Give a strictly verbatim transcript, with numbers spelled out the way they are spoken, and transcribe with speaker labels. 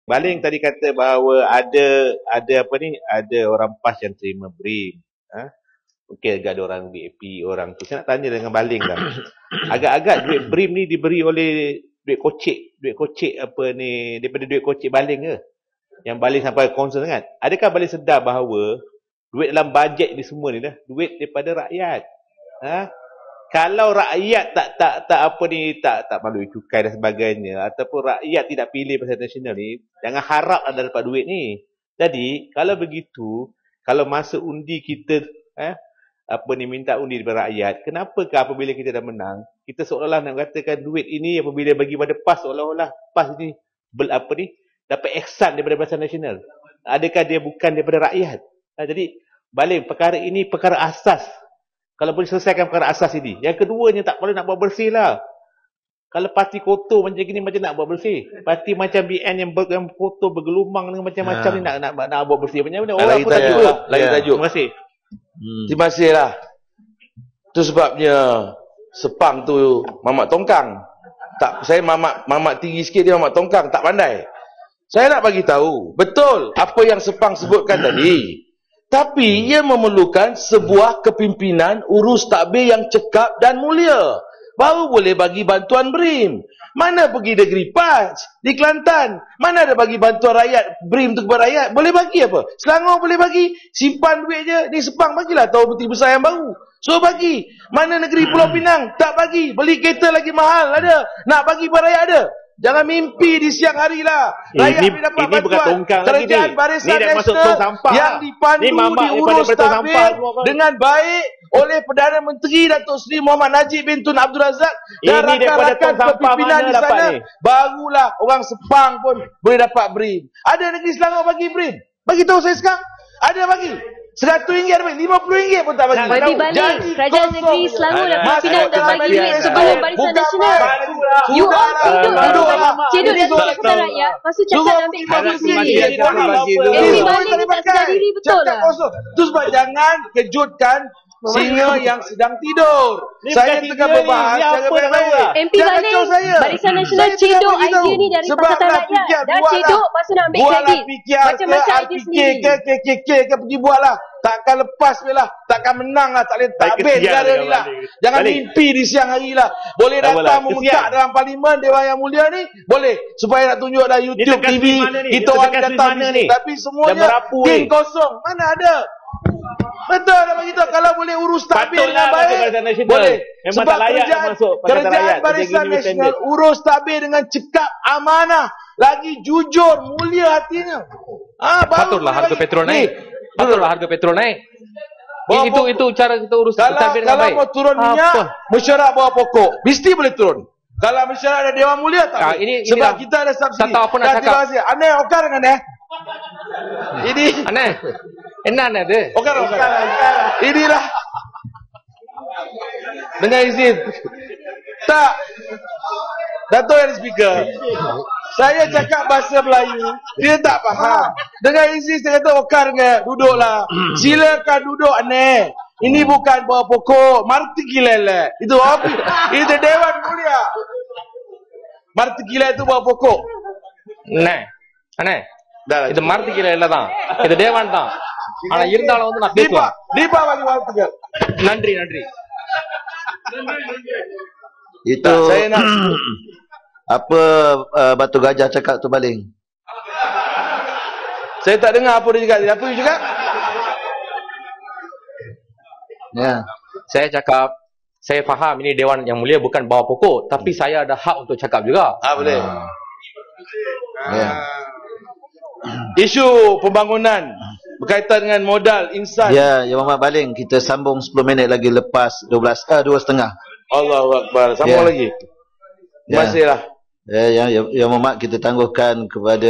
Speaker 1: Baling tadi kata bahawa ada ada apa ni, ada orang PAS yang terima BRIM. Ha? Mungkin agak ada orang B A P, orang tu. Saya nak tanya dengan Baling dah. Agak-agak duit BRIM ni diberi oleh duit kocek, duit kocek apa ni, daripada duit kocek Baling ke? Yang Baling sampai concern sangat. Adakah Baling sedar bahawa duit dalam bajet ni semua ni dah duit daripada rakyat? Ha? Kalau rakyat tak tak tak apa ni, tak tak melalui cukai dan sebagainya, ataupun rakyat tidak pilih Pakatan Nasional ni, jangan harap anda dapat duit ni. Jadi kalau begitu, kalau masa undi kita eh apa ni, minta undi daripada rakyat, kenapakah apabila kita dah menang, kita seolah-olah nak katakan duit ini apabila bagi pada PAS, seolah-olah PAS ni ber, apa ni dapat ihsan daripada Pakatan Nasional? Adakah dia bukan daripada rakyat? Ha, jadi Baling, perkara ini perkara asas. Kalau boleh selesaikan perkara asas ini. Yang keduanya, tak boleh nak buat bersih lah. Kalau parti kotor macam gini, macam nak buat bersih. Parti macam B N yang, ber, yang kotor bergelumang dengan macam-macam ha. ni nak, nak nak nak buat bersih. Macam mana orang pun tajuk.
Speaker 2: Lah. Lagi ya. tajuk.
Speaker 1: Terima kasih.
Speaker 2: Hmm. Terima kasih lah. Itu sebabnya Sepang tu mamak tongkang. Tak, saya mamak mamak tinggi sikit, dia mamak tongkang, tak pandai. Saya nak bagi tahu, betul apa yang Sepang sebutkan tadi. Tapi ia memerlukan sebuah kepimpinan urus takbir yang cekap dan mulia. Baru boleh bagi bantuan BRIM. Mana pergi negeri PAS di Kelantan? Mana ada bagi bantuan rakyat BRIM tu kepada rakyat? Boleh bagi apa? Selangor boleh bagi. Simpan duit je. Ni Sepang bagilah tahu peti besar yang baru. So bagi. Mana negeri Pulau Pinang? Tak bagi. Beli kereta lagi mahal ada. Nak bagi kepada rakyat ada. Jangan mimpi di siang hari lah. Rakyat
Speaker 1: ini,
Speaker 2: boleh dapat
Speaker 1: ini
Speaker 2: bantuan. Kerajaan Barisan Nasional yang dipandu diurus tabir dengan baik oleh Perdana Menteri Datuk Seri Muhammad Najib bin Tun Abdul Razak dan rakan-rakan kepimpinan di sana, barulah orang Sepang pun boleh dapat BRIM. Ada negeri Selangor bagi BRIM? Bagi tahu saya sekarang. Ada bagi. Seratus ringgit ada bagi. Lima puluh ringgit pun tak bagi.
Speaker 3: Bagi balik. Kerajaan negeri Selangor dan kepimpinan dah bagi duit sebelum Barisan Nasional. You all cedok cedok dan cakap rakyat. Lepas tu cakap ambil kredit sendiri. M P Baling ni tak sedar diri, betul lah.
Speaker 2: Itu sebab jangan kejutkan singa yang sedang tidur. Ni saya tengah berbahas cara baik-baik.
Speaker 3: M P Baling, Barisan Nasional cedok idea ni dari Pakatan Rakyat. Dah cedok, lepas tu nak ambil kredit. Macam-macam idea sendiri.
Speaker 2: K K K K K pergi buatlah. Takkan lepas lah. Takkan menang lah. Tak boleh takbir negara ni lah. Jangan mimpi di siang hari lah. Boleh datang memuncak dalam parlimen Dewan Yang Mulia ni. Boleh. Supaya nak tunjuk dah YouTube, T V. Kita orang datang ni. Tapi semuanya geng kosong. Mana ada? Betul dah begitu. Kalau boleh urus takbir dengan baik, boleh. Sebab kerajaan, kerajaan Barisan Nasional urus takbir dengan cekap, amanah, lagi jujur, mulia hatinya. Ah,
Speaker 4: patutlah harga petrol naik. Patutlah harga petrol naik.
Speaker 2: Bawa
Speaker 4: itu itu cara kita urus takbir dengan baik.
Speaker 2: Kalau mau turun minyak, mesyuarat bawah pokok, mesti boleh turun. Kalau mesyuarat ada Dewan Mulia tak
Speaker 4: ah,
Speaker 2: boleh.
Speaker 4: ini,
Speaker 2: Sebab
Speaker 4: ini
Speaker 2: kita ada subsidi.
Speaker 4: Tak tahu apa nak cakap.
Speaker 2: Aneh, okar dengan aneh. Ini
Speaker 4: aneh. Enak ada.
Speaker 2: Okar, okar. Inilah. Dengan izin. Tak. Dato' yang speaker. Saya cakap bahasa Melayu, dia tak faham. Dengan izin saya kata okar dengan duduklah. Silakan duduk aneh. Ini bukan bawah pokok, marti kilele. Itu apa? Itu Dewan Mulia. Marti kilele itu bawah pokok.
Speaker 4: Nah. Aneh. இது மரத்துக்கு இல்ல தான் இது தேவான் தான் ஆனா இருந்தாலும் வந்து நான் பேசுவேன்
Speaker 2: தீபாவளி வாழ்த்துக்கள்
Speaker 4: நன்றி நன்றி
Speaker 5: itu saya nak apa uh, Batu Gajah cakap tu Baling.
Speaker 2: Saya tak dengar apa dia cakap. Apa dia cakap?
Speaker 4: Ya, saya cakap saya faham ini Dewan Yang Mulia bukan bawah pokok, tapi saya ada hak untuk cakap juga.
Speaker 2: Ah boleh.
Speaker 5: Ah.
Speaker 2: Ya. Isu pembangunan berkaitan dengan modal insan.
Speaker 5: Ya, Ya Muhammad Baling, kita sambung sepuluh minit lagi lepas dua belas ah dua setengah.
Speaker 2: Allahu Akbar. Sambung ya. lagi. Terima kasihlah.
Speaker 5: Ya, ya, ya, Ya Muhammad, kita tangguhkan kepada